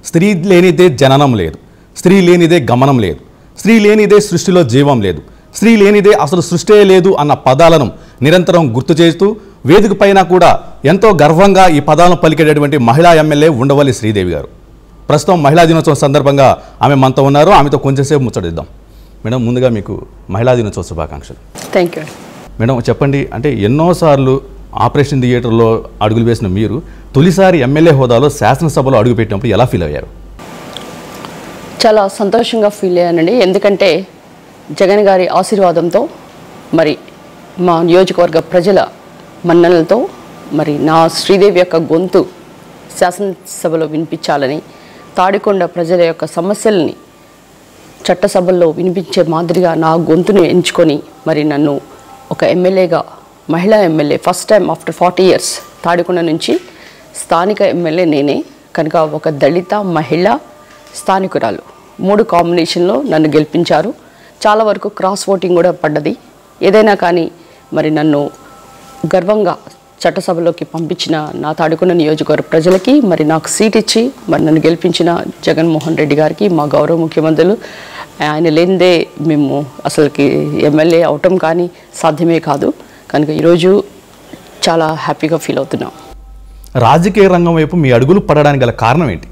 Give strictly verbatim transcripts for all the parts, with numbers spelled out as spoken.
స్త్రీ లేనిదే జననం లేదు, స్త్రీ లేనిదే గమనం లేదు, స్త్రీ లేనిదే సృష్టిలో జీవం లేదు, స్త్రీ లేనిదే అసలు సృష్టే లేదు అన్న పదాలను నిరంతరం గుర్తు చేస్తూ వేదిక పైన కూడా ఎంతో గర్వంగా ఈ పదాలను పలికేటటువంటి మహిళా ఎమ్మెల్యే ఉండవల్లి శ్రీదేవి గారు. ప్రస్తుతం మహిళా దినోత్సవం సందర్భంగా ఆమె మనతో ఉన్నారు. ఆమెతో కొంచెంసేపు ముచ్చటిద్దాం. మేడం, ముందుగా మీకు మహిళా దినోత్సవ శుభాకాంక్షలు. Thank you. మేడం చెప్పండి, అంటే ఎన్నోసార్లు ఆపరేషన్ థియేటర్లో అడుగులు వేసిన మీరు తొలిసారి ఎమ్మెల్యే హోదాలో శాసనసభలో అడుగుపెట్టినప్పుడు ఎలా ఫీల్ అయ్యారు? చాలా సంతోషంగా ఫీల్ అయ్యానండి. ఎందుకంటే జగన్ గారి ఆశీర్వాదంతో, మరి మా నియోజకవర్గ ప్రజల మన్ననలతో, మరి నా శ్రీదేవి యొక్క గొంతు శాసనసభలో వినిపించాలని, తాడికొండ ప్రజల యొక్క సమస్యల్ని చట్టసభల్లో వినిపించే మాదిరిగా నా గొంతును ఎంచుకొని మరి నన్ను ఒక ఎమ్మెల్యేగా, మహిళా MLA, first time after forty years Tadikonda నుంచి స్థానిక ఎమ్మెల్యే నేనే కనుక ఒక దళిత మహిళ స్థానికురాలు మూడు కాంబినేషన్లో నన్ను గెలిపించారు. చాలా వరకు క్రాస్ ఓటింగ్ కూడా పడ్డది. ఏదైనా కానీ మరి నన్ను గర్వంగా చట్టసభలోకి పంపించిన నా తాడికొండ నియోజకవర్గ ప్రజలకి, మరి నాకు సీట్ ఇచ్చి మరి నన్ను గెలిపించిన జగన్మోహన్ రెడ్డి గారికి, మా గౌరవ ముఖ్యమంత్రులు, ఆయన లేనిదే మేము అసలుకి ఎమ్మెల్యే అవటం కానీ సాధ్యమే కాదు. కనుక ఈరోజు చాలా హ్యాపీగా ఫీల్ అవుతున్నాం. రాజకీయ రంగం వైపు మీ అడుగులు పడడానికి గల కారణం ఏంటి?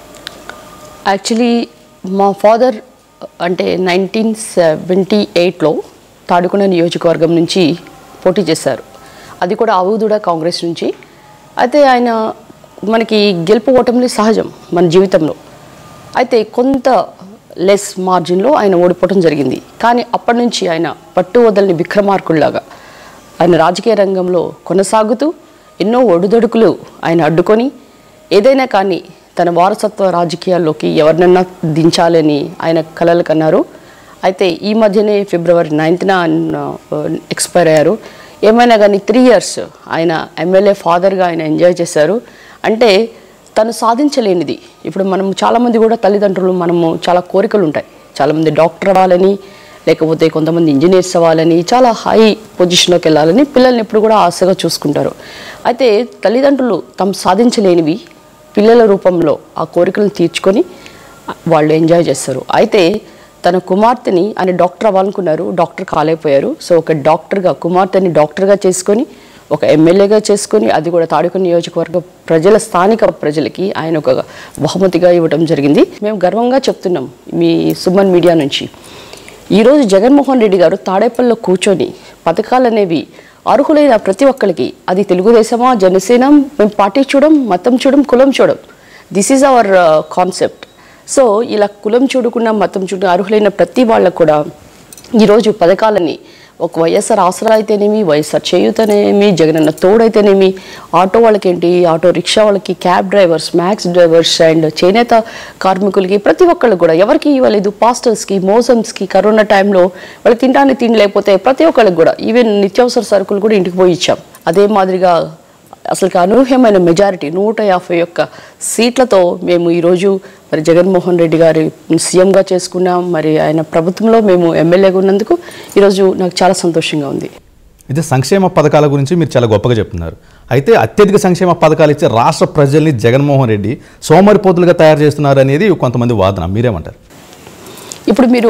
యాక్చువల్లీ మా ఫాదర్ అంటే నైన్టీన్ సెవెంటీ ఎయిట్లో తాడికొండ నియోజకవర్గం నుంచి పోటీ చేశారు. అది కూడా అవుదుడ కాంగ్రెస్ నుంచి. అయితే ఆయన మనకి గెలుపు ఓటమిని సహజం మన జీవితంలో. అయితే కొంత లెస్ మార్జిన్లో ఆయన ఓడిపోవడం జరిగింది. కానీ అప్పటి నుంచి ఆయన పట్టు వదలని విక్రమార్కుల్లాగా ఆయన రాజకీయ రంగంలో కొనసాగుతూ ఎన్నో ఒడిదొడుకులు ఆయన అడ్డుకొని ఏదైనా కానీ తన వారసత్వ రాజకీయాల్లోకి ఎవరినన్నా దించాలని ఆయన కలలు కన్నారు. అయితే ఈ మధ్యనే ఫిబ్రవరి నైన్త్న ఆయన ఎక్స్పైర్ అయ్యారు. ఏమైనా కానీ త్రీ ఇయర్స్ ఆయన ఎమ్మెల్యే ఫాదర్గా ఆయన ఎంజాయ్ చేశారు. అంటే తను సాధించలేనిది, ఇప్పుడు మనం చాలామంది కూడా తల్లిదండ్రులు మనము చాలా కోరికలు ఉంటాయి. చాలామంది డాక్టర్ అవ్వాలని, లేకపోతే కొంతమంది ఇంజనీర్స్ అవ్వాలని, చాలా హై పొజిషన్లోకి వెళ్ళాలని పిల్లల్ని ఎప్పుడు కూడా ఆశగా చూసుకుంటారు. అయితే తల్లిదండ్రులు తాము సాధించలేనివి పిల్లల రూపంలో ఆ కోరికలను తీర్చుకొని వాళ్ళు ఎంజాయ్ చేస్తారు. అయితే తన కుమార్తెని ఆయన డాక్టర్ అవ్వాలనుకున్నారు, డాక్టర్ కాలేకపోయారు. సో ఒక డాక్టర్గా కుమార్తెని డాక్టర్గా చేసుకొని, ఒక ఎమ్మెల్యేగా చేసుకొని, అది కూడా తాడికొండ నియోజకవర్గ ప్రజల స్థానిక ప్రజలకి ఆయన ఒక బహుమతిగా ఇవ్వడం జరిగింది. మేము గర్వంగా చెప్తున్నాం మీ సుమన్ మీడియా నుంచి. ఈరోజు జగన్మోహన్ రెడ్డి గారు తాడేపల్లిలో కూర్చొని పథకాలు అనేవి అర్హులైన ప్రతి ఒక్కరికి, అది తెలుగుదేశమా జనసేన, మేము పార్టీ చూడం, మతం చూడం, కులం చూడం, this is our concept. So ఇలా కులం చూడకుండా మతం చూడ అర్హులైన ప్రతి వాళ్ళకు కూడా ఈరోజు పథకాలని ఒక వైఎస్ఆర్ ఆసరా అయితేనేమి, వైఎస్ఆర్ చేయూతనేమి, జగనన్న తోడైతేనేమి, ఆటో వాళ్ళకేంటి, ఆటో రిక్షా వాళ్ళకి, cab drivers, max drivers and చేనేత కార్మికులకి ప్రతి ఒక్కళ్ళు కూడా ఎవరికి ఇవ్వలేదు. పాస్టర్స్కి, మోసమ్స్కి కరోనా టైంలో వాళ్ళు తినడానికి తిండి లేకపోతే ప్రతి ఒక్కళ్ళకి కూడా ఈవెన్ నిత్యావసర సరుకులు కూడా ఇంటికి పోయి ఇచ్చాం. అదే మాదిరిగా అసలు అనూహ్యమైన మెజారిటీ నూట యాభై ఒక్క సీట్లతో మేము ఈరోజు మరి జగన్మోహన్ రెడ్డి గారి సీఎంగా చేసుకున్నాం. మరి ఆయన ప్రభుత్వంలో మేము ఎమ్మెల్యేగా ఉన్నందుకు ఈరోజు నాకు చాలా సంతోషంగా ఉంది. అయితే సంక్షేమ పథకాల గురించి మీరు చాలా గొప్పగా చెప్తున్నారు. అయితే అత్యధిక సంక్షేమ పథకాలు ఇచ్చే రాష్ట్ర ప్రజల్ని జగన్మోహన్ రెడ్డి సోమరిపోతులుగా తయారు చేస్తున్నారు అనేది కొంతమంది వాదన, మీరేమంటారు? ఇప్పుడు మీరు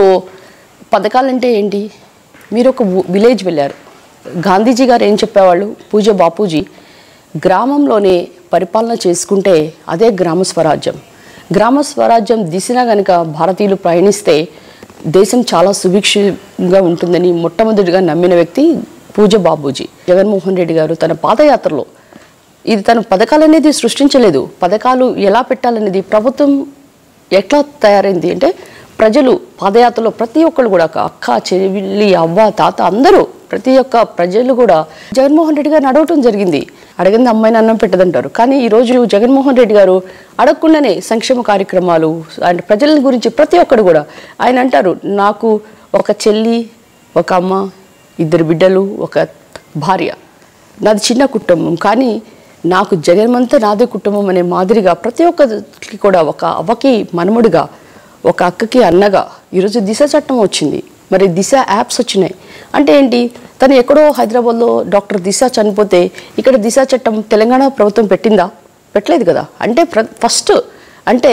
పథకాలంటే ఏంటి? మీరు ఒక విలేజ్ వెళ్ళారు, గాంధీజీ గారు ఏం చెప్పేవాళ్ళు, పూజ బాపూజీ, గ్రామంలోనే పరిపాలన చేసుకుంటే అదే గ్రామ స్వరాజ్యం. గ్రామ స్వరాజ్యం దిశగా కనుక భారతీయులు ప్రయాణిస్తే దేశం చాలా సుభిక్షంగా ఉంటుందని మొట్టమొదటిగా నమ్మిన వ్యక్తి పూజ బాపూజీ. జగన్మోహన్ రెడ్డి గారు తన పాదయాత్రలో ఇది తను పథకాలు అనేది సృష్టించలేదు. పథకాలు ఎలా పెట్టాలనేది ప్రభుత్వం ఎట్లా తయారైంది అంటే ప్రజలు పాదయాత్రలో ప్రతి ఒక్కరు కూడా అక్క, చెల్లి, అవ్వ, తాత అందరూ ప్రతి ఒక్క ప్రజలు కూడా జగన్మోహన్ రెడ్డి గారిని అడగటం జరిగింది. అడిగింది అమ్మాయిని అన్నం పెట్టదంటారు. కానీ ఈరోజు జగన్మోహన్ రెడ్డి గారు అడగకుండానే సంక్షేమ కార్యక్రమాలు అండ్ ప్రజల గురించి ప్రతి ఒక్కరు కూడా ఆయన అంటారు, నాకు ఒక చెల్లి, ఒక అమ్మ, ఇద్దరు బిడ్డలు, ఒక భార్య, నాది చిన్న కుటుంబం, కానీ నాకు జగన్మంతా నాదే కుటుంబం అనే మాదిరిగా ప్రతి ఒక్కరికి కూడా ఒక అవ్వకి మనముడిగా, ఒక అక్కకి అన్నగా ఈరోజు దిశ చట్టం వచ్చింది. మరి దిశ యాప్స్ వచ్చినాయి అంటే ఏంటి? తను ఎక్కడో హైదరాబాద్లో డాక్టర్ దిశ చనిపోతే ఇక్కడ దిశ చట్టం తెలంగాణ ప్రభుత్వం పెట్టిందా? పెట్టలేదు కదా. అంటే ఫస్ట్ అంటే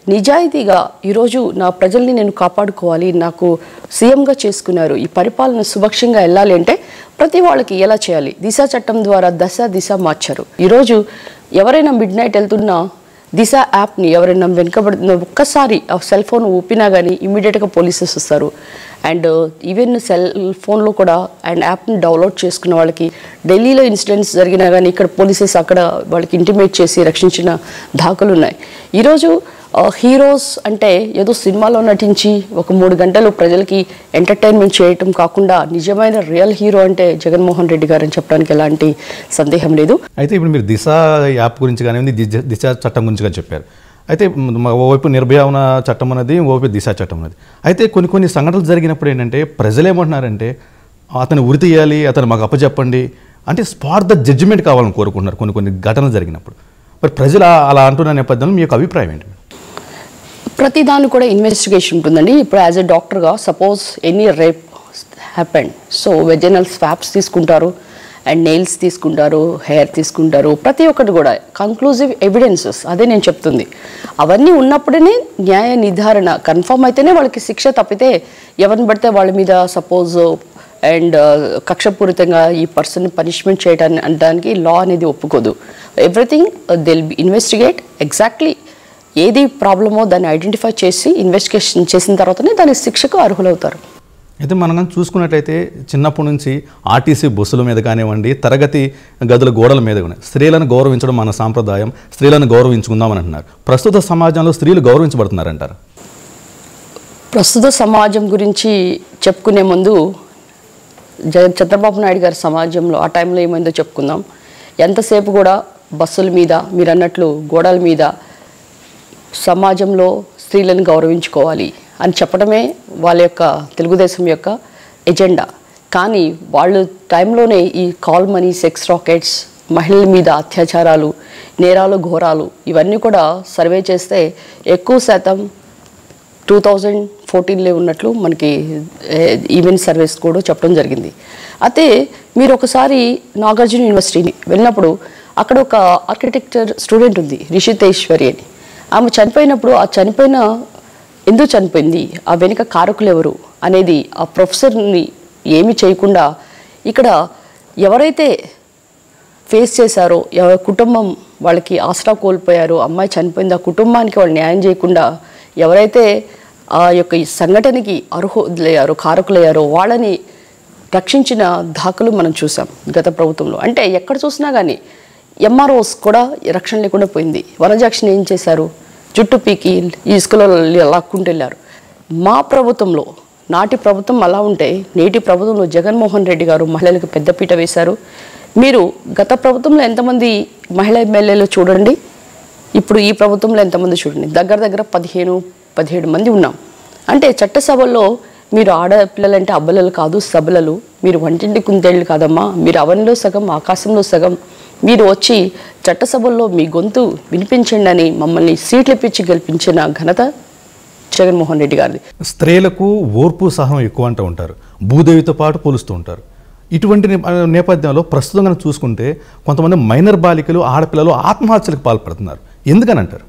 నిజాయితీగా ఈరోజు నా ప్రజల్ని నేను కాపాడుకోవాలి, నాకు సీఎంగా చేసుకున్నారు, ఈ పరిపాలన సుభక్షంగా వెళ్ళాలి అంటే ప్రతి వాళ్ళకి ఎలా చేయాలి, దిశ చట్టం ద్వారా దశ దిశ మార్చారు. ఈరోజు ఎవరైనా మిడ్ నైట్ వెళ్తున్నా దిశ యాప్ని ఎవరైనా వెనుకబడుతున్న ఒక్కసారి ఆ సెల్ ఫోన్ ఊపినా కానీ ఇమీడియట్గా పోలీసెస్ వస్తారు. అండ్ ఈవెన్ సెల్ ఫోన్లో కూడా అండ్ యాప్ని డౌన్లోడ్ చేసుకున్న వాళ్ళకి ఢిల్లీలో ఇన్సిడెంట్స్ జరిగినా కానీ ఇక్కడ పోలీసెస్ అక్కడ వాళ్ళకి ఇంటిమేట్ చేసి రక్షించిన దాఖలు ఉన్నాయి. ఈరోజు హీరోస్ అంటే ఏదో సినిమాలో నటించి ఒక మూడు గంటలు ప్రజలకి ఎంటర్టైన్మెంట్ చేయటం కాకుండా నిజమైన రియల్ హీరో అంటే జగన్మోహన్ రెడ్డి గారు అని చెప్పడానికి ఎలాంటి సందేహం లేదు. అయితే ఇప్పుడు మీరు దిశ యాప్ గురించి కానివ్వండి, దిశ దిశ చట్టం గురించి కానీ చెప్పారు. అయితే ఓవైపు నిర్భయ చట్టం అనేది, ఓవైపు దిశ చట్టం అనేది. అయితే కొన్ని కొన్ని సంఘటనలు జరిగినప్పుడు ఏంటంటే ప్రజలు ఏమంటున్నారంటే అతను ఉరి తీయాలి, అతను మాకు అప్పచెప్పండి అంటే స్పాట్ ద జడ్జిమెంట్ కావాలని కోరుకుంటున్నారు కొన్ని కొన్ని ఘటనలు జరిగినప్పుడు. మరి ప్రజలు అలా అంటున్న నేపథ్యంలో మీ యొక్క అభిప్రాయం ఏంటి? ప్రతి దాన్ని కూడా ఇన్వెస్టిగేషన్ ఉంటుందండి. ఇప్పుడు యాజ్ ఎ డాక్టర్గా suppose any rape happened, so vaginal swabs తీసుకుంటారు అండ్ నెయిల్స్ తీసుకుంటారు, హెయిర్ తీసుకుంటారు, ప్రతి ఒక్కటి కూడా కన్క్లూజివ్ ఎవిడెన్సెస్, అదే నేను చెప్తుంది. అవన్నీ ఉన్నప్పుడే న్యాయ నిర్ధారణ కన్ఫర్మ్ అయితేనే వాళ్ళకి శిక్ష. తప్పితే ఎవరిని పడితే వాళ్ళ మీద సపోజ్ అండ్ కక్షపూరితంగా ఈ పర్సన్ పనిష్మెంట్ చేయడానికి అనడానికి లా అనేది ఒప్పుకోదు. Everything they will be investigate, exactly ఏది ప్రాబ్లమో దాన్ని ఐడెంటిఫై చేసి ఇన్వెస్టిగేషన్ చేసిన తర్వాతనే దాని శిక్షకు అర్హులవుతారు. అయితే మనం చూసుకున్నట్లయితే చిన్నప్పటి నుంచి ఆర్టీసీ బస్సుల మీద కానివ్వండి, తరగతి గదుల గోడల మీద కానీ స్త్రీలను గౌరవించడం మన సాంప్రదాయం, స్త్రీలను గౌరవించుకుందామని అంటున్నారు. ప్రస్తుత సమాజంలో స్త్రీలు గౌరవించబడుతున్నారంటారు? ప్రస్తుత సమాజం గురించి చెప్పుకునే ముందు జగన్ చంద్రబాబు నాయుడు గారి సమాజంలో ఆ టైంలో ఏమైందో చెప్పుకుందాం. ఎంతసేపు కూడా బస్సుల మీద మీరు అన్నట్లు గోడల మీద సమాజంలో స్త్రీలను గౌరవించుకోవాలి అని చెప్పడమే వాళ్ళ యొక్క తెలుగుదేశం యొక్క ఎజెండా. కానీ వాళ్ళు టైంలోనే ఈ కాల్ మనీ, సెక్స్ రాకెట్స్, మహిళల మీద అత్యాచారాలు, నేరాలు, ఘోరాలు ఇవన్నీ కూడా సర్వే చేస్తే ఎక్కువ శాతం టూ థౌజండ్ ఫోర్టీన్లో ఉన్నట్లు మనకి ఈవెంట్ సర్వేస్ కూడా చెప్పడం జరిగింది. అయితే మీరు ఒకసారి నాగార్జున యూనివర్సిటీని వెళ్ళినప్పుడు అక్కడ ఒక ఆర్కిటెక్చర్ స్టూడెంట్ ఉంది, రిషితేశ్వరి అని. ఆమె చనిపోయినప్పుడు ఆ చనిపోయిన ఎందుకు చనిపోయింది, ఆ వెనుక కారకులు ఎవరు అనేది ఆ ప్రొఫెసర్ని ఏమి చేయకుండా ఇక్కడ ఎవరైతే ఫేస్ చేశారో, ఎవరి కుటుంబం వాళ్ళకి ఆసరా కోల్పోయారో, అమ్మాయి చనిపోయింది, ఆ కుటుంబానికి వాళ్ళు న్యాయం చేయకుండా ఎవరైతే ఆ యొక్క ఈ సంఘటనకి అర్హులయ్యారో, కారకులయ్యారో వాళ్ళని రక్షించిన దాఖలు మనం చూసాం గత ప్రభుత్వంలో. అంటే ఎక్కడ చూసినా కానీ ఎంఆర్ఓస్ కూడా రక్షణ లేకుండా పోయింది. వనజాక్షిని ఏం చేశారు, జుట్టు పీకి ఇసుకలో లాక్కుంటూ వెళ్ళారు. మా ప్రభుత్వంలో, నాటి ప్రభుత్వం అలా ఉంటే నేటి ప్రభుత్వంలో జగన్మోహన్ రెడ్డి గారు మహిళలకు పెద్దపీట వేశారు. మీరు గత ప్రభుత్వంలో ఎంతమంది మహిళా ఎమ్మెల్యేలు చూడండి, ఇప్పుడు ఈ ప్రభుత్వంలో ఎంతమంది చూడండి, దగ్గర దగ్గర పదిహేను పదిహేడు మంది ఉన్నాం. అంటే చట్టసభల్లో మీరు ఆడపిల్లలంటే అబ్బలలు కాదు, సబలలు, మీరు వంటింటి కుందేళ్ళు కాదమ్మా, మీరు అవనిలో సగం ఆకాశంలో సగం, మీరు వచ్చి చట్టసభల్లో మీ గొంతు వినిపించండి అని మమ్మల్ని సీట్లు ఇప్పించి గెలిపించిన ఘనత జగన్మోహన్ రెడ్డి గారిది. స్త్రీలకు ఓర్పు సహనం ఎక్కువ అంటూ ఉంటారు, భూదేవితో పాటు పోలుస్తూ ఉంటారు. ఇటువంటి నేపథ్యంలో ప్రస్తుతం కనుక చూసుకుంటే కొంతమంది మైనర్ బాలికలు, ఆడపిల్లలు ఆత్మహత్యలకు పాల్పడుతున్నారు. ఎందుకని అంటారు?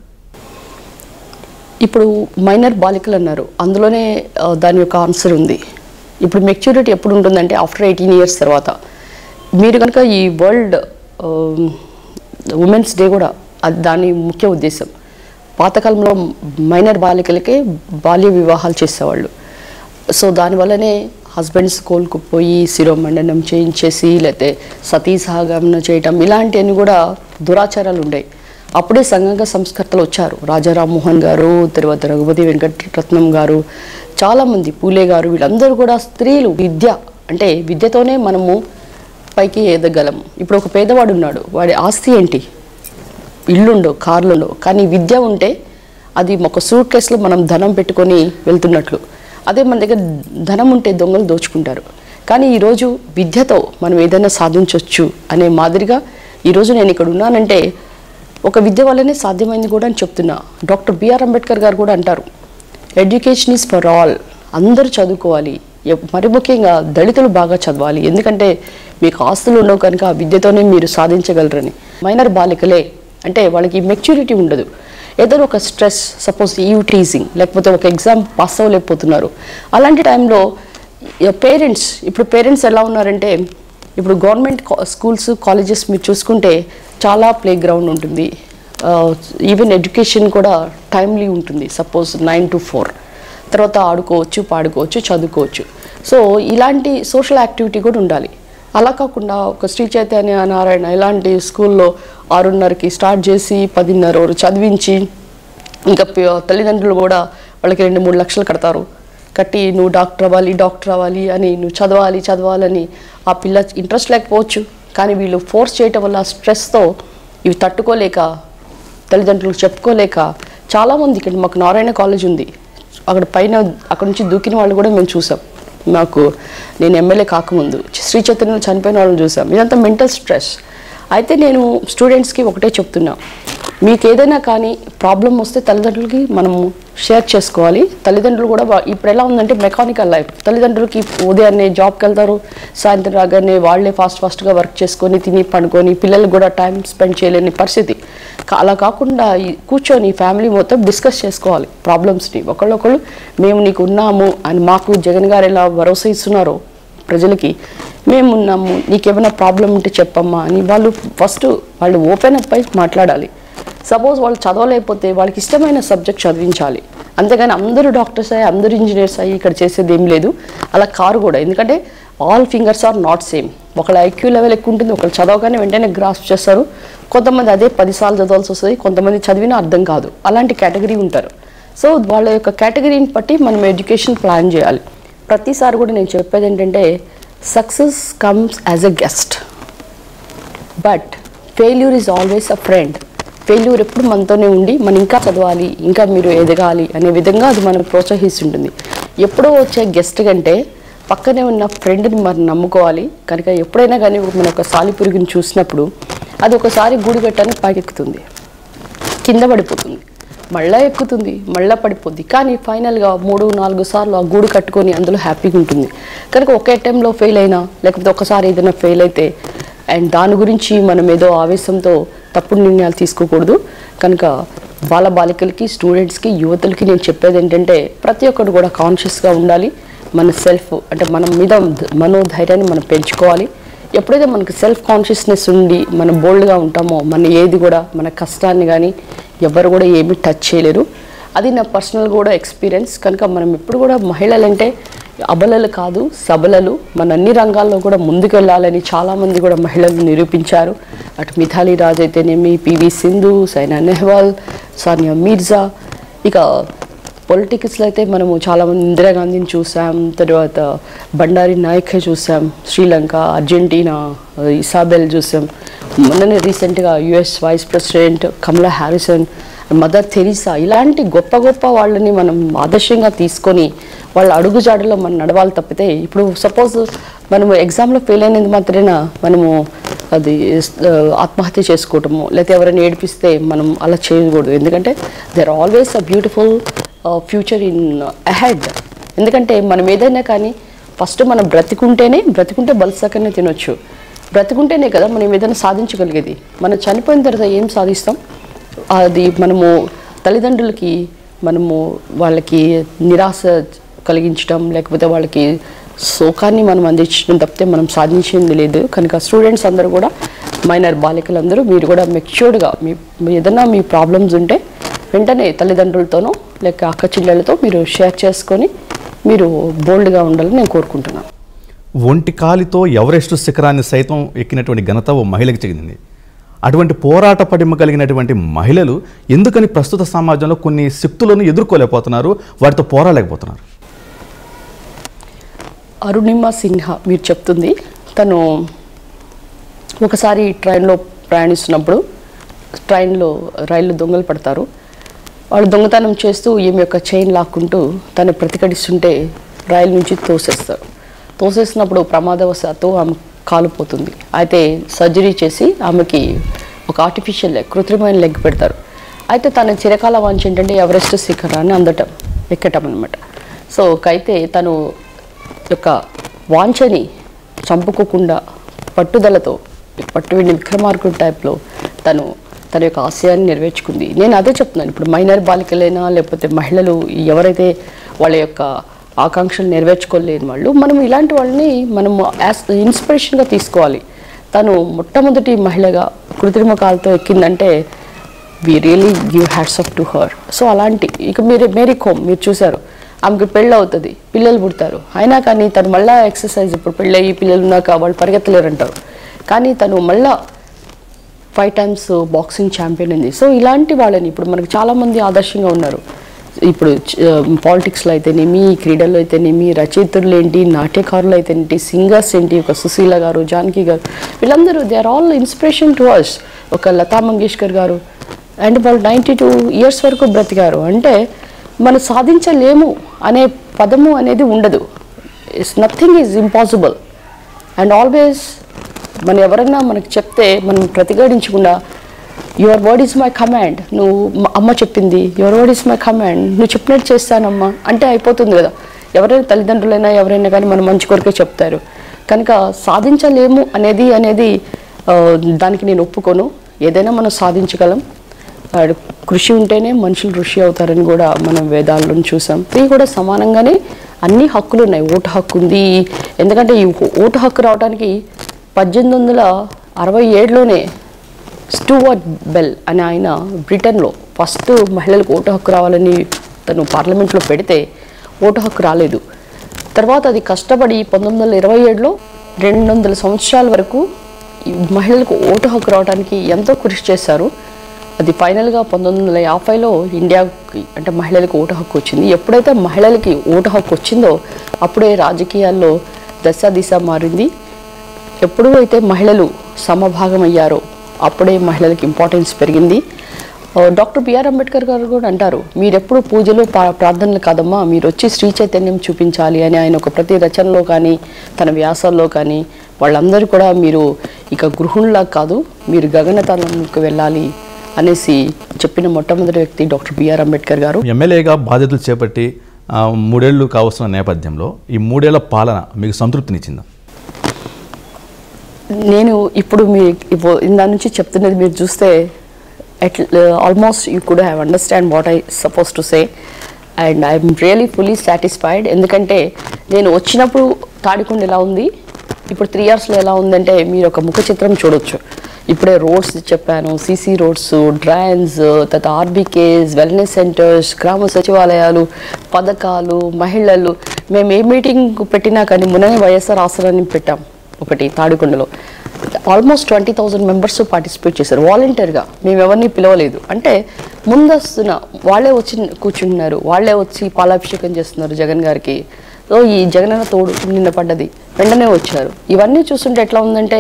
ఇప్పుడు మైనర్ బాలికలు అన్నారు, అందులోనే దాని యొక్క ఆన్సర్ ఉంది. ఇప్పుడు మెచ్యూరిటీ ఎప్పుడు ఉంటుందంటే ఆఫ్టర్ ఎయిటీన్ ఇయర్స్ తర్వాత. మీరు కనుక ఈ వరల్డ్ ఉమెన్స్ డే కూడా అది దాని ముఖ్య ఉద్దేశం. పాతకాలంలో మైనర్ బాలికలకే బాల్య వివాహాలు చేసేవాళ్ళు. సో దానివల్లనే హస్బెండ్స్ కోలుకుపోయి శిరోమండనం చేయించేసి లేకపోతే సతీ సహగమనం చేయటం ఇలాంటివన్నీ కూడా దురాచారాలు ఉండేవి. అప్పుడే సంఘంగ సంస్కర్తలు వచ్చారు, రాజా రామ్మోహన్ గారు, తర్వాత రఘుపతి వెంకటరత్నం గారు, చాలామంది, పూలే గారు, వీళ్ళందరూ కూడా స్త్రీలు విద్య అంటే విద్యతోనే మనము పైకి ఎదగలము. ఇప్పుడు ఒక పేదవాడు ఉన్నాడు, వాడి ఆస్తి ఏంటి, ఇల్లుండవు, కార్లుండవు, కానీ విద్య ఉంటే అది ఒక సూట్ కేసులో మనం ధనం పెట్టుకొని వెళ్తున్నట్లు. అదే మన దగ్గర ధనం ఉంటే దొంగలు దోచుకుంటారు. కానీ ఈరోజు విద్యతో మనం ఏదైనా సాధించవచ్చు అనే మాదిరిగా ఈరోజు నేను ఇక్కడ ఉన్నానంటే ఒక విద్య వల్లనే సాధ్యమైంది కూడా అని చెప్తున్నా. డాక్టర్ బిఆర్ అంబేద్కర్ గారు కూడా అంటారు, ఎడ్యుకేషన్ ఈజ్ ఫర్ ఆల్, అందరూ చదువుకోవాలి, మరి ముఖ్యంగా దళితులు బాగా చదవాలి, ఎందుకంటే మీకు ఆస్తులు ఉండవు కనుక విద్యతోనే మీరు సాధించగలరని. మైనర్ బాలికలే అంటే వాళ్ళకి మెచ్యూరిటీ ఉండదు. ఏదో ఒక స్ట్రెస్, సపోజ్ ఈవ్ టీజింగ్, లేకపోతే ఒక ఎగ్జామ్ పాస్ అవ్వలేకపోతున్నారు. అలాంటి టైంలో పేరెంట్స్, ఇప్పుడు పేరెంట్స్ ఎలా ఉన్నారంటే, ఇప్పుడు గవర్నమెంట్ స్కూల్స్ కాలేజెస్ మీరు చూసుకుంటే చాలా ప్లే గ్రౌండ్ ఉంటుంది, ఈవెన్ ఎడ్యుకేషన్ కూడా టైమ్లీ ఉంటుంది. సపోజ్ నైన్ టు ఫోర్ తర్వాత ఆడుకోవచ్చు, పాడుకోవచ్చు, చదువుకోవచ్చు. సో ఇలాంటి సోషల్ యాక్టివిటీ కూడా ఉండాలి. అలా కాకుండా ఒక శ్రీ చైతన్య నారాయణ ఇలాంటి స్కూల్లో ఆరున్నరకి స్టార్ట్ చేసి పదిన్నర వరకు చదివించి, ఇంకా తల్లిదండ్రులు కూడా వాళ్ళకి రెండు మూడు లక్షలు కడతారు. కట్టి నువ్వు డాక్టర్ అవ్వాలి, డాక్టర్ అవ్వాలి అని, నువ్వు చదవాలి చదవాలని ఆ పిల్ల ఇంట్రెస్ట్ లేకపోవచ్చు, కానీ వీళ్ళు ఫోర్స్ చేయటం వల్ల స్ట్రెస్తో ఇవి తట్టుకోలేక, తల్లిదండ్రులకు చెప్పుకోలేక చాలామంది, ఇక్కడ మాకు నారాయణ కాలేజ్ ఉంది, అక్కడ పైన అక్కడ నుంచి దూకిన వాళ్ళు కూడా మేము చూసాం. మాకు నేను ఎమ్మెల్యే కాకముందు శ్రీ చైతన్యలో చనిపోయిన వాళ్ళని చూసాం. ఇదంతా మెంటల్ స్ట్రెస్. అయితే నేను స్టూడెంట్స్కి ఒకటే చెప్తున్నా, మీకు ఏదైనా కానీ ప్రాబ్లం వస్తే తల్లిదండ్రులకి మనము షేర్ చేసుకోవాలి. తల్లిదండ్రులు కూడా ఇప్పుడు ఎలా ఉందంటే మెకానికల్ లైఫ్, తల్లిదండ్రులకి ఉదయాన్నే జాబ్కి వెళ్తారు, సాయంత్రం రాగానే వాళ్ళే ఫాస్ట్ ఫాస్ట్గా వర్క్ చేసుకొని తిని పండుకొని పిల్లలకు కూడా టైం స్పెండ్ చేయలేని పరిస్థితి. అలా కాకుండా కూర్చొని ఫ్యామిలీ మొత్తం డిస్కస్ చేసుకోవాలి ప్రాబ్లమ్స్ని. ఒకళ్ళొకళ్ళు మేము నీకు ఉన్నాము అని, మాకు జగన్ గారు ఎలా భరోసా ఇస్తున్నారో ప్రజలకి, మేము ఉన్నాము, నీకేమైనా ప్రాబ్లం ఉంటే చెప్పమ్మా అని వాళ్ళు ఫస్ట్ వాళ్ళు ఓపెన్ అప్ అయి మాట్లాడాలి. సపోజ్ వాళ్ళు చదవలేకపోతే వాళ్ళకి ఇష్టమైన సబ్జెక్ట్ చదివించాలి. అంతేగాని అందరూ డాక్టర్స్ అయ్యి అందరూ ఇంజనీర్స్ అయ్యి ఇక్కడ చేసేది ఏం లేదు. అలా కారు కూడా, ఎందుకంటే all fingers are not same. ఒకళ్ళ ఐక్యూ లెవెల్ ఎక్కువ ఉంటుంది, ఒకళ్ళు చదవగానే వెంటనే గ్రాస్ప్ చేస్తారు, కొంతమంది అదే పదిసార్లు చదవాల్సి వస్తుంది, కొంతమంది చదివినా అర్థం కాదు, అలాంటి కేటగిరీ ఉంటారు. సో వాళ్ళ యొక్క కేటగిరీని బట్టి మనం ఎడ్యుకేషన్ ప్లాన్ చేయాలి. ప్రతిసారి కూడా నేను చెప్పేది ఏంటంటే, success comes as a guest, but failure is always a friend. Failure ఎప్పుడు మనతోనే ఉండి మనం ఇంకా చదవాలి, ఇంకా మీరు ఎదగాలి అనే విధంగా అది మనం ప్రోత్సహిస్తుంటుంది. ఎప్పుడో వచ్చే గెస్ట్ కంటే పక్కనే ఉన్న ఫ్రెండ్ని మనం నమ్ముకోవాలి. కనుక ఎప్పుడైనా కానీ మన ఒక సాలిపురుగుని చూసినప్పుడు అది ఒకసారి గూడు కట్టడానికి పైకెక్కుతుంది, కింద పడిపోతుంది, మళ్ళీ ఎక్కుతుంది, మళ్ళీ పడిపోద్ది, కానీ ఫైనల్గా మూడు నాలుగు సార్లు ఆ గూడు కట్టుకొని అందులో హ్యాపీగా ఉంటుంది. కనుక ఒకే టైంలో ఫెయిల్ అయినా, లేకపోతే ఒకసారి ఏదైనా ఫెయిల్ అయితే అండ్ దాని గురించి మనం ఏదో ఆవేశంతో తప్పుడు నిర్ణయాలు తీసుకోకూడదు. కనుక బాల బాలికలకి, స్టూడెంట్స్కి, యువతులకి నేను చెప్పేది ఏంటంటే, ప్రతి ఒక్కరు కూడా కాన్షియస్గా ఉండాలి. మన సెల్ఫ్ అంటే మన మీద మనోధైర్యాన్ని మనం పెంచుకోవాలి. ఎప్పుడైతే మనకు సెల్ఫ్ కాన్షియస్నెస్ ఉండి మనం బోల్డ్గా ఉంటామో, మన ఏది కూడా మన కష్టాన్ని కానీ ఎవరు కూడా ఏమీ టచ్ చేయలేరు. అది నా పర్సనల్ కూడా ఎక్స్పీరియన్స్. కనుక మనం ఎప్పుడు కూడా మహిళలంటే అబలలు కాదు, సబలలు. మన అన్ని రంగాల్లో కూడా ముందుకు వెళ్ళాలని చాలామంది కూడా మహిళలు నిరూపించారు. అటు మిథాలీ రాజ్ అయితేనేమి, పివి సింధు, సైనా నెహ్వాల్, సానియా మీర్జా. ఇక పొలిటిక్స్లో అయితే మనము చాలామంది ఇందిరాగాంధీని చూసాం, తర్వాత బండారి నాయకే చూసాం, శ్రీలంక, అర్జెంటీనా, ఇసాబెల్ చూసాం, మొన్ననే రీసెంట్గా US vice president Kamala Harrison, mother Teresa. ఇలాంటి గొప్ప గొప్ప వాళ్ళని మనం ఆదర్శంగా తీసుకొని వాళ్ళ అడుగుజాడలో మనం నడవాలి తప్పితే, ఇప్పుడు సపోజ్ మనము ఎగ్జామ్లో ఫెయిల్ అయినందుకు మాత్రమే మనము అది ఆత్మహత్య చేసుకోవటము, లేకపోతే ఎవరైనా ఏడిపిస్తే మనం అలా చేయకూడదు. ఎందుకంటే there always a beautiful future in ahead. ఎందుకంటే మనం ఏదైనా కానీ ఫస్ట్ మనం బ్రతికుంటేనే, బ్రతికుంటే బలసకనే తినొచ్చు, బ్రతికుంటేనే కదా మనం ఏదైనా సాధించగలిగేది. మనం చనిపోయిన తర్వాత ఏం సాధిస్తాం? అది మనము తల్లిదండ్రులకి మనము వాళ్ళకి నిరాశ కలిగించడం, లేకపోతే వాళ్ళకి శోకాన్ని మనం అందించడం తప్పితే మనం సాధించింది లేదు. కనుక స్టూడెంట్స్ అందరూ కూడా, మైనర్ బాలికలందరూ మీరు కూడా మెచ్యూర్డ్గా మీ ఏదైనా మీ ప్రాబ్లమ్స్ ఉంటే వెంటనే తల్లిదండ్రులతోనో లేక అక్క చెల్లెళ్ళతో మీరు షేర్ చేసుకొని మీరు బోల్డ్గా ఉండాలని నేను కోరుకుంటున్నాను. ఒంటి కాలితో ఎవరెస్ట్ శిఖరాన్ని సైతం ఎక్కినటువంటి ఘనత ఓ మహిళకి చెందింది. అటువంటి పోరాట పటిమ కలిగినటువంటి మహిళలు ఎందుకని ప్రస్తుత సమాజంలో కొన్ని శక్తులను ఎదుర్కోలేకపోతున్నారు, వాటితో పోరాడలేకపోతున్నారు? అరుణిమ సిన్హా మీరు చెప్తుంది, తను ఒకసారి ట్రైన్లో ప్రయాణిస్తున్నప్పుడు ట్రైన్లో రైళ్ళు దొంగలు పడతారు. వాళ్ళు దొంగతనం చేస్తూ ఈమె యొక్క చైన్ లాక్కుంటూ తను ప్రతిఘటిస్తుంటే రైలు నుంచి తోసేస్తారు. తోసేసినప్పుడు ప్రమాదవశాత్తు ఆమె కాలిపోతుంది. అయితే సర్జరీ చేసి ఆమెకి ఒక ఆర్టిఫిషియల్ లెగ్, కృత్రిమైన లెగ్ పెడతారు. అయితే తన చిరకాల వాంఛ ఏంటంటే ఎవరెస్ట్ శిఖరాన్ని అందటం, ఎక్కటం అనమాట. సో అయితే తను యొక్క వాంఛని చంపుకోకుండా పట్టుదలతో, పట్టువిని విక్రమార్కుడు టైప్లో తను తన యొక్క ఆశయాన్ని నెరవేర్చుకుంది. నేను అదే చెప్తున్నాను, ఇప్పుడు మైనర్ బాలికలైనా లేకపోతే మహిళలు ఎవరైతే వాళ్ళ యొక్క ఆకాంక్షలు నెరవేర్చుకోలేని వాళ్ళు, మనం ఇలాంటి వాళ్ళని మనము యాజ్ ఇన్స్పిరేషన్గా తీసుకోవాలి. తను మొట్టమొదటి మహిళగా కృత్రిమ కాలుతో ఎక్కిందంటే we really give hats off to her. So అలాంటి ఇక మీరు మేరీ కోమ్ మీరు చూసారు, ఆమెకి పెళ్ళి అవుతుంది, పిల్లలు పుడతారు, అయినా కానీ తను మళ్ళీ ఎక్సర్సైజ్, ఇప్పుడు పెళ్ళయి పిల్లలు ఉన్నాక వాళ్ళు పరిగెత్తలేరు అంటారు, కానీ తను మళ్ళీ ఫైవ్ టైమ్స్ బాక్సింగ్ ఛాంపియన్ ఉంది. సో ఇలాంటి వాళ్ళని ఇప్పుడు మనకు చాలామంది ఆదర్శంగా ఉన్నారు. ఇప్పుడు పాలిటిక్స్లో అయితేనేమి, క్రీడల్లో అయితేనేమి, రచయితలు ఏంటి, నాట్యకారులు అయితేనేంటి, సింగర్స్ ఏంటి, ఒక సుశీల గారు, జానకి గారు, వీళ్ళందరూ they are all inspiration to us. ఒక లతా మంగేష్కర్ గారు, అండ్ వాళ్ళు నైంటీ టూ ఇయర్స్ వరకు బ్రతికారు. అంటే మనం సాధించలేము అనే పదము అనేది ఉండదు. It's nothing is impossible. And always మనం ఎవరన్నా మనకు చెప్తే మనం ప్రతిఘటించకుండా your word is my command, నువ్వు అమ్మ చెప్పింది, your word is my command, నువ్వు చెప్పినట్టు చేస్తానమ్మా అంటే అయిపోతుంది కదా. ఎవరైనా తల్లిదండ్రులైనా ఎవరైనా కానీ మన మంచి కొరకే చెప్తారు. కనుక సాధించలేము అనేది అనేది దానికి నేను ఒప్పుకోను. ఏదైనా మనం సాధించగలం. కృషి ఉంటేనే మనుషులు ఋషి అవుతారని కూడా మనం వేదాల్లో చూసాం. స్త్రీ కూడా సమానంగానే అన్ని హక్కులు ఉన్నాయి. ఓటు హక్కు ఉంది. ఎందుకంటే ఈ ఓటు హక్కు రావడానికి పద్దెనిమిది వందల అరవై ఏడులోనే స్టూవర్ట్ బెల్ అని ఆయన బ్రిటన్లో ఫస్ట్ మహిళలకు ఓటు హక్కు రావాలని తను పార్లమెంట్లో పెడితే ఓటు హక్కు రాలేదు. తర్వాత అది కష్టపడి పంతొమ్మిది వందల ఇరవై ఏడులో రెండు వందల సంవత్సరాల వరకు మహిళలకు ఓటు హక్కు రావడానికి ఎంతో కృషి చేశారు. అది ఫైనల్గా పంతొమ్మిది వందల యాభైలో ఇండియాకి అంటే మహిళలకు ఓటు హక్కు వచ్చింది. ఎప్పుడైతే మహిళలకి ఓటు హక్కు వచ్చిందో అప్పుడే రాజకీయాల్లో దశ దిశ మారింది. ఎప్పుడు అయితే మహిళలు సమభాగం అయ్యారో అప్పుడే మహిళలకు ఇంపార్టెన్స్ పెరిగింది. డాక్టర్ బిఆర్ అంబేద్కర్ గారు కూడా అంటారు, మీరెప్పుడు పూజలు ప్రార్థనలు కాదమ్మా, మీరు వచ్చి శ్రీ చైతన్యం చూపించాలి అని ఆయన ఒక ప్రతి రచనలో కానీ తన వ్యాసాల్లో కానీ వాళ్ళందరూ కూడా మీరు ఇక గృహిణులా కాదు, మీరు గగనతలంలోకి వెళ్ళాలి అనేసి చెప్పిన మొట్టమొదటి వ్యక్తి డాక్టర్ బిఆర్ అంబేద్కర్ గారు. ఎమ్మెల్యేగా బాధ్యతలు చేపట్టి మూడేళ్లు కావస్తున్న నేపథ్యంలో ఈ మూడేళ్ల పాలన మీకు సంతృప్తినిచ్చిందా? నేను ఇప్పుడు మీ ఇందా నుంచి చెప్తున్నది మీరు చూస్తే at almost you could have understand what I suppose to say, and I'm really fully satisfied. ఎందుకంటే నేను వచ్చినప్పుడు తాడికొండ ఎలా ఉంది, ఇప్పుడు త్రీ ఇయర్స్లో ఎలా ఉందంటే మీరు ఒక ముఖ చిత్రం చూడొచ్చు. ఇప్పుడే రోడ్స్ చెప్పాను, సీసీ రోడ్స్, డ్రైన్స్, తర్వాత ఆర్బీకేస్, వెల్నెస్ సెంటర్స్, గ్రామ సచివాలయాలు, పథకాలు, మహిళలు. మేము ఏ మీటింగ్ పెట్టినా కానీ మొన్ననే వైఎస్ఆర్ ఆసరాన్ని పెట్టాం ఒకటి తాడికొండలో. Almost twenty thousand members participate చేశారు వాలంటీర్గా. మేము ఎవరిని పిలవలేదు. అంటే ముందస్తున్న వాళ్ళే వచ్చి కూర్చుంటున్నారు, వాళ్ళే వచ్చి పాలాభిషేకం చేస్తున్నారు జగన్ గారికి. సో ఈ జగనన్న తోడు నిన్న పడ్డది, వెంటనే వచ్చారు. ఇవన్నీ చూస్తుంటే ఎట్లా ఉందంటే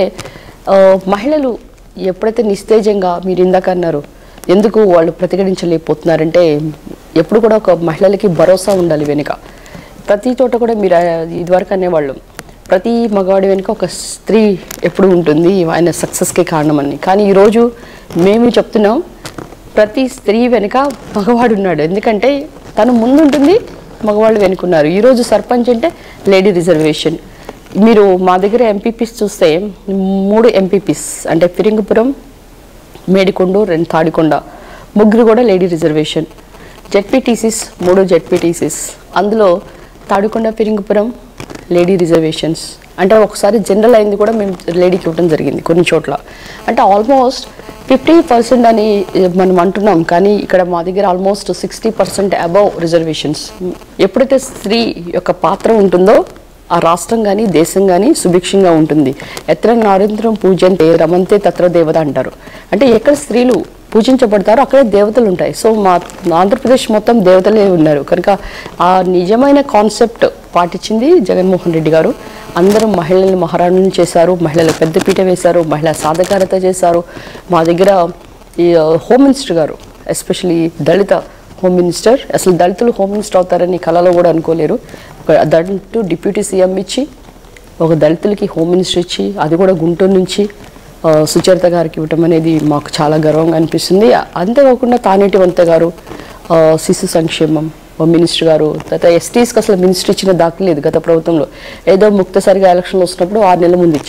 మహిళలు ఎప్పుడైతే నిస్తేజంగా మీరు ఇందాక అన్నారు ఎందుకు వాళ్ళు ప్రతిఘటించలేకపోతున్నారంటే ఎప్పుడు కూడా ఒక మహిళలకి భరోసా ఉండాలి వెనుక. ప్రతి చోట కూడా మీరు ఇదివరకు అనేవాళ్ళు ప్రతి మగవాడి వెనుక ఒక స్త్రీ ఎప్పుడు ఉంటుంది, ఆయన సక్సెస్కి కారణమని. కానీ ఈరోజు మేము చెప్తున్నాం ప్రతి స్త్రీ వెనుక మగవాడు ఉన్నాడు. ఎందుకంటే తను ముందుంటుంది, మగవాళ్ళు వెనుకున్నారు. ఈరోజు సర్పంచ్ అంటే లేడీ రిజర్వేషన్. మీరు మా దగ్గర ఎంపీపీస్ చూస్తే మూడు ఎంపీపీస్ అంటే ఫిరింగపురం, మేడికొండ, రెండు తాడికొండ, ముగ్గురు కూడా లేడీ రిజర్వేషన్. జెడ్పీటీసీస్ మూడు జెడ్పీటీసీస్, అందులో తాడికొండ, ఫిరింగపురం లేడీ రిజర్వేషన్స్. అంటే ఒకసారి జనరల్ అయింది కూడా మేము లేడీకి ఇవ్వడం జరిగింది కొన్ని చోట్ల. అంటే ఆల్మోస్ట్ ఫిఫ్టీ పర్సెంట్ అని మనం అంటున్నాం, కానీ ఇక్కడ మా దగ్గర almost sixty percent above reservations. ఎప్పుడైతే స్త్రీ యొక్క పాత్ర ఉంటుందో ఆ రాష్ట్రం కానీ దేశం కానీ సుభిక్షంగా ఉంటుంది. ఎత్ర నారింద్రం పూజంతే రమంతే తత్ర దేవత అంటారు. అంటే ఎక్కడ స్త్రీలు పూజించబడతారో అక్కడే దేవతలు ఉంటాయి. సో మా ఆంధ్రప్రదేశ్ మొత్తం దేవతలే ఉన్నారు. కనుక ఆ నిజమైన కాన్సెప్ట్ పాటించింది జగన్మోహన్ రెడ్డి గారు. అందరూ మహిళల్ని మహారాణులను చేశారు, మహిళలకు పెద్దపీట వేశారు, మహిళా సాధికారత చేశారు. మా దగ్గర ఈ హోమ్ మినిస్టర్ గారు, ఎస్పెషలీ దళిత హోమ్ మినిస్టర్, అసలు దళితులు హోమ్ మినిస్టర్ అవుతారని కళలో కూడా అనుకోలేరు. ఒక దళితు డిప్యూటీ సీఎం ఇచ్చి ఒక దళితులకి హోమ్ మినిస్టర్ ఇచ్చి అది కూడా గుంటూరు నుంచి సుచరిత గారికి ఇవ్వటం అనేది మాకు చాలా గర్వంగా అనిపిస్తుంది. అంతేకాకుండా తానేటి వంత గారు శిశు సంక్షేమం మినిస్టర్ గారు, తర్వాత ఎస్టీస్కి అసలు మినిస్టర్ ఇచ్చిన దాఖలేదు గత ప్రభుత్వంలో. ఏదో ముక్తసరిగా ఎలక్షన్లు వస్తున్నప్పుడు ఆరు నెలల ముందు ఇచ్చారు.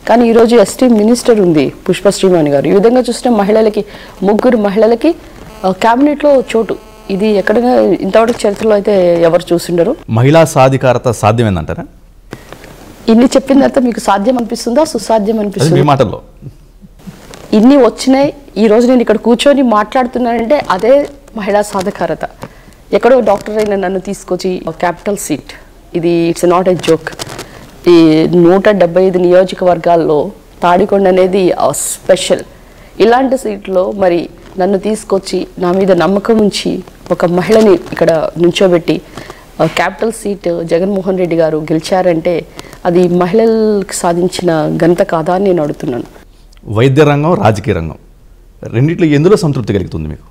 కానీ ఈరోజు ఎస్టీ మినిస్టర్ ఉంది పుష్ప శ్రీవాణి గారు. ఈ విధంగా చూసిన మహిళలకి ముగ్గురు మహిళలకి క్యాబినెట్లో చోటు, ఇది ఎక్కడైనా ఇంతవరకు చరిత్రలో అయితే ఎవరు చూసిండరు. మహిళా సాధికారత సాధ్యమేందంటారా? ఇన్ని చెప్పిన తర్వాత మీకు సాధ్యం అనిపిస్తుందా, సుసాధ్యం అనిపిస్తుందా? మీ మాటల్లో ఇన్ని వచ్చినాయి, ఈ రోజు నేను ఇక్కడ కూర్చొని మాట్లాడుతున్నానంటే అదే మహిళా సాధికారత. ఎక్కడో డాక్టర్ అయిన నన్ను తీసుకొచ్చి క్యాపిటల్ సీట్, ఇది ఇట్స్ నాట్ ఎ జోక్. ఈ నూట డెబ్బై ఐదు నియోజకవర్గాల్లో తాడికొండ అనేది స్పెషల్. ఇలాంటి సీట్లో మరి నన్ను తీసుకొచ్చి నా మీద నమ్మకం ఉంచి ఒక మహిళని ఇక్కడ నుంచోబెట్టి క్యాపిటల్ సీట్ జగన్మోహన్ రెడ్డి గారు గెలిచారంటే అది మహిళలకు సాధించిన ఘనత కాదా అని నేను అడుగుతున్నాను. వైద్య రంగం, రాజకీయ రంగం రెండిట్లో ఎందులో సంతృప్తి కలుగుతుంది మీకు?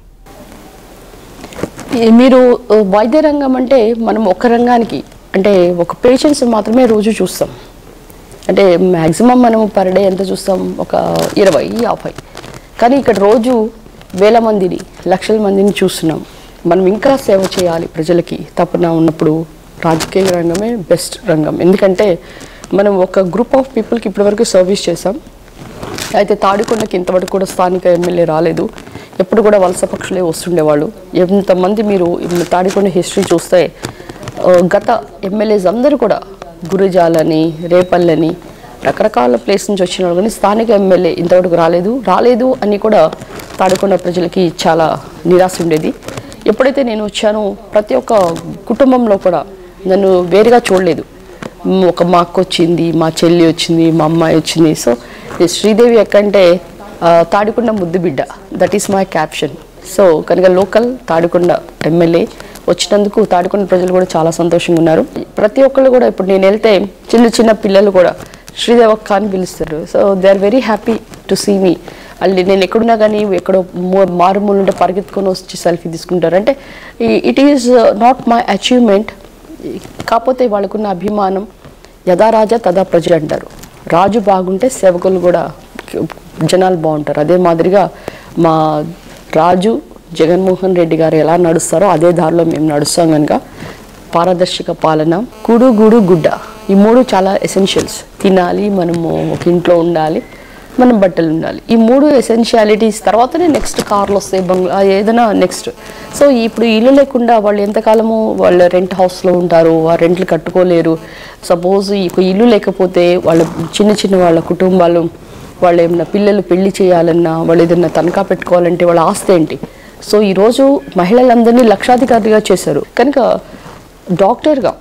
మీరు వైద్య రంగం అంటే మనం ఒక రంగానికి అంటే ఒక పేషెంట్స్ మాత్రమే రోజు చూస్తాం. అంటే మ్యాక్సిమం మనం పర్ డే ఎంత చూస్తాం, ఒక ఇరవై యాభై. కానీ ఇక్కడ రోజు వేల మందిని, లక్షల మందిని చూస్తున్నాం. మనం ఇంకా సేవ చేయాలి ప్రజలకి తప్పన ఉన్నప్పుడు రాజకీయ రంగమే బెస్ట్ రంగం. ఎందుకంటే మనం ఒక గ్రూప్ ఆఫ్ పీపుల్కి ఇప్పటివరకు సర్వీస్ చేసాం. అయితే తాడికొండకి ఇంతవరకు కూడా స్థానిక ఎమ్మెల్యే రాలేదు. ఎప్పుడు కూడా వలస పక్షులే వస్తుండేవాళ్ళు. ఎంతమంది మీరు తాడికొండ హిస్టరీ చూస్తే గత ఎమ్మెల్యేస్ అందరూ కూడా గురిజాలని, రేపల్లని, రకరకాల ప్లేస్ నుంచి వచ్చిన వాళ్ళు, కానీ స్థానిక ఎమ్మెల్యే ఇంతవరకు రాలేదు రాలేదు అని కూడా తాడికొండ ప్రజలకి చాలా నిరాశ ఉండేది. ఎప్పుడైతే నేను వచ్చానో ప్రతి ఒక్క కుటుంబంలో కూడా నన్ను వేరుగా చూడలేదు. ఒక మా అక్క వచ్చింది, మా చెల్లి వచ్చింది, మా అమ్మాయి వచ్చింది. సో శ్రీదేవి ఎక్కంటే తాడికొండ ముద్దు బిడ్డ, that is my caption. So కనుక లోకల్ తాడికొండ ఎమ్మెల్యే వచ్చినందుకు తాడికొండ ప్రజలు కూడా చాలా సంతోషంగా ఉన్నారు. ప్రతి ఒక్కళ్ళు కూడా ఇప్పుడు నేను వెళ్తే చిన్న చిన్న పిల్లలు కూడా శ్రీదేవి అక్క అని పిలుస్తారు. So they are very happy to see me. అల్లి నేను ఎక్కడున్నా కానీ ఎక్కడో మారుమూలు ఉంటే పరిగెత్తుకొని వచ్చి సెల్ఫీ తీసుకుంటారు. అంటే it is not my achievement. కాకపోతే వాళ్ళకున్న అభిమానం యథా రాజా తదా ప్రజ అంటారు. రాజు బాగుంటే సేవకులు కూడా జనాలు బాగుంటారు. అదే మాదిరిగా మా రాజు జగన్మోహన్ రెడ్డి గారు ఎలా నడుస్తారో అదే దారిలో మేము నడుస్తాం. కనుక పారదర్శక పాలన, కూడు గూడు గుడ్డ, ఈ మూడు చాలా ఎసెన్షియల్స్. తినాలి, మనము ఒక ఇంట్లో ఉండాలి, మనం బట్టలు ఉండాలి. ఈ మూడు ఎసెన్షియాలిటీస్ తర్వాతనే నెక్స్ట్ కార్లు వస్తాయి, బంగ్లా ఏదైనా నెక్స్ట్. సో ఇప్పుడు ఇల్లు లేకుండా వాళ్ళు ఎంతకాలము వాళ్ళ రెంట్ హౌస్లో ఉంటారు, ఆ రెంట్లు కట్టుకోలేరు. సపోజ్ ఈ ఇల్లు లేకపోతే వాళ్ళ చిన్న చిన్న వాళ్ళ కుటుంబాలు, వాళ్ళు ఏమన్నా పిల్లలు పెళ్లి చేయాలన్నా, వాళ్ళు ఏదైనా తనఖా పెట్టుకోవాలంటే వాళ్ళ ఆస్తి ఏంటి? సో ఈరోజు మహిళలందరినీ లక్షాధికారిగా చేశారు. కనుక డాక్టర్గా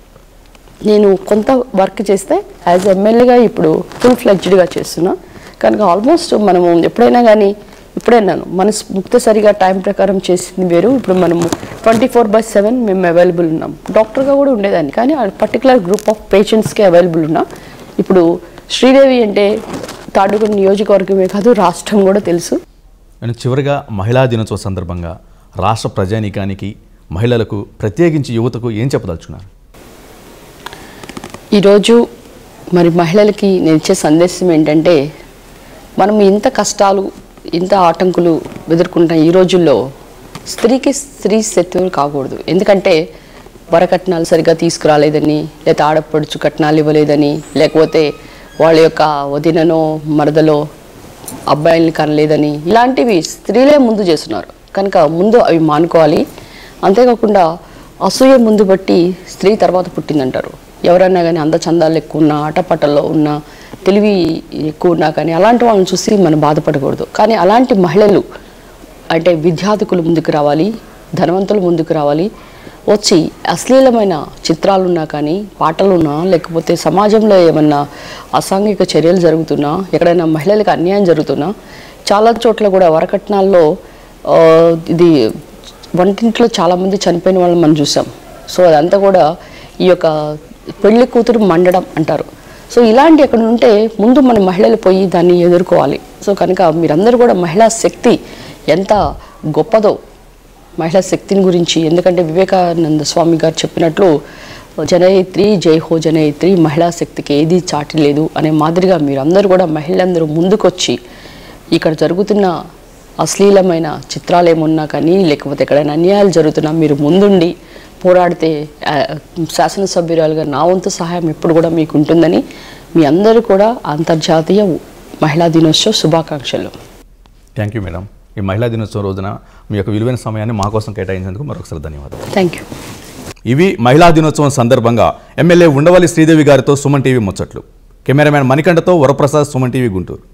నేను కొంత వర్క్ చేస్తే యాజ్ ఎమ్మెల్యేగా ఇప్పుడు ఫుల్ ఫ్లెడ్జ్డ్గా చేస్తున్నా. కనుక ఆల్మోస్ట్ మనము ఎప్పుడైనా కానీ ఇప్పుడైనాను మనసు ముక్తసరిగా టైం ప్రకారం చేసింది వేరు. ఇప్పుడు మనము ట్వంటీ ఫోర్ బై సెవెన్ మేము అవైలబుల్ ఉన్నాం. డాక్టర్గా కూడా ఉండేదాన్ని, కానీ ఆ పర్టికులర్ గ్రూప్ ఆఫ్ పేషెంట్స్కి అవైలబుల్ ఉన్నా. ఇప్పుడు శ్రీదేవి అంటే తాడికొండ నియోజకవర్గమే కాదు, రాష్ట్రం కూడా తెలుసు. నేను చివరిగా మహిళా దినోత్సవ సందర్భంగా రాష్ట్ర ప్రజానీకానికి, మహిళలకు, ప్రత్యేకించి యువతకు ఏం చెప్పదలుచుకున్నారు? ఈరోజు మరి మహిళలకి నేను ఇచ్చే సందేశం ఏంటంటే, మనం ఇంత కష్టాలు, ఇంత ఆటంకులు ఎదుర్కొంటాం ఈ రోజుల్లో, స్త్రీకి స్త్రీ శత్రువులు కాకూడదు. ఎందుకంటే వరకట్నాలు సరిగ్గా తీసుకురాలేదని, లేకపోతే ఆడపడుచు కట్నాలు ఇవ్వలేదని, లేకపోతే వాళ్ళ యొక్క వదిననో మరదలో అబ్బాయిల్ని కనలేదని, ఇలాంటివి స్త్రీలే ముందు చేస్తున్నారు. కనుక ముందు అవి మానుకోవాలి. అంతేకాకుండా అసూయ ముందు బట్టి స్త్రీ తర్వాత పుట్టిందంటారు. ఎవరైనా కానీ అందచందాలు ఎక్కువ ఉన్నా, ఆటపాటల్లో ఉన్నా, తెలివి ఎక్కువ ఉన్నా కానీ అలాంటి వాళ్ళని చూసి మనం బాధపడకూడదు. కానీ అలాంటి మహిళలు అంటే విద్యార్థికులు ముందుకు రావాలి, ధనవంతులు ముందుకు రావాలి. వచ్చి అశ్లీలమైన చిత్రాలున్నా కానీ, పాటలున్నా, లేకపోతే సమాజంలో ఏమన్నా అసాంఘిక చర్యలు జరుగుతున్నా, ఎక్కడైనా మహిళలకు అన్యాయం జరుగుతున్నా, చాలా చోట్ల కూడా వరకట్నాల్లో ఇది వంటింట్లో చాలామంది చనిపోయిన వాళ్ళని మనం చూసాం. సో అదంతా కూడా ఈ యొక్క పెళ్లి కూతురు మండడం అంటారు. సో ఇలాంటి ఎక్కడ ఉంటే ముందు మన మహిళలు పోయి దాన్ని ఎదుర్కోవాలి. సో కనుక మీరందరూ కూడా మహిళా శక్తి ఎంత గొప్పదో, మహిళా శక్తిని గురించి, ఎందుకంటే వివేకానంద స్వామి గారు చెప్పినట్లు జనయిత్రి జై హో జనయిత్రి, మహిళా శక్తికి ఏది చాటి లేదు అనే మాదిరిగా మీరందరూ కూడా మహిళలందరూ ముందుకొచ్చి ఇక్కడ జరుగుతున్న అశ్లీలమైన చిత్రాలు ఏమున్నా కానీ, లేకపోతే ఎక్కడైనా అన్యాయాలు జరుగుతున్నా మీరు ముందుండి పోరాడితే శాసనసభ్యురాలుగా నా వంతు సహాయం ఎప్పుడు కూడా మీకు ఉంటుందని మీ అందరూ కూడా అంతర్జాతీయ మహిళా దినోత్సవ శుభాకాంక్షలు. Thank you madam. ఈ మహిళా దినోత్సవం రోజున మీ యొక్క విలువైన సమయాన్ని మా కోసం కేటాయించేందుకు మరొకసారి ధన్యవాదాలు. Thank you. ఇవి మహిళా దినోత్సవం సందర్భంగా ఎమ్మెల్యే ఉండవల్లి శ్రీదేవి గారితో సుమన్ టీవీ ముచ్చట్లు. కెమెరామ్యాన్ మణికంఠతో వరప్రసాద్, సుమన్ టీవీ గుంటూరు.